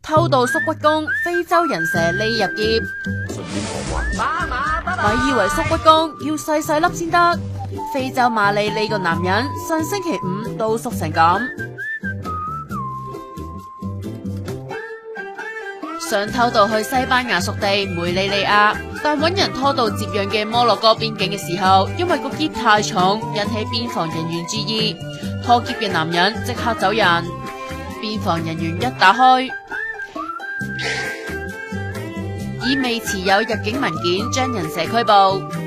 偷渡縮骨工，非洲人蛇匿入劫。 順便學話。 咪以為縮骨工要細細粒先得，非洲馬里呢個男人上星期五都縮成咁。想偷渡去西班牙屬地梅里利亞，但揾人拖到接壤嘅摩洛哥邊境嘅時候，因為個篋太重，引起邊防人員注意，拖篋嘅男人即刻走人。邊防人員一打開，以未持有入境文件將人蛇拘捕。